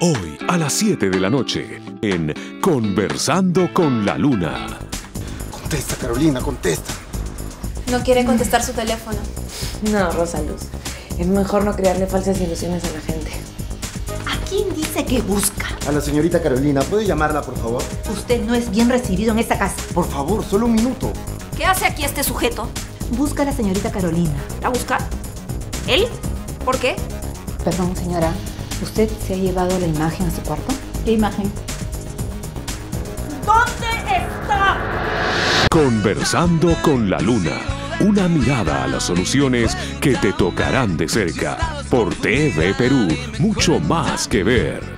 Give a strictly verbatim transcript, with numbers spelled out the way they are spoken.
Hoy a las siete de la noche en Conversando con la Luna. Contesta, Carolina, contesta. No quiere contestar su teléfono. No, Rosaluz. Es mejor no crearle falsas ilusiones a la gente. ¿A quién dice que busca? A la señorita Carolina, ¿puede llamarla, por favor? Usted no es bien recibido en esta casa. Por favor, solo un minuto. ¿Qué hace aquí este sujeto? Busca a la señorita Carolina. ¿La busca? ¿Él? ¿Por qué? Perdón, señora. ¿Usted se ha llevado la imagen a su cuarto? ¿Qué imagen? ¿Dónde está? Conversando con la Luna. Una mirada a las soluciones que te tocarán de cerca. Por T V Perú, mucho más que ver.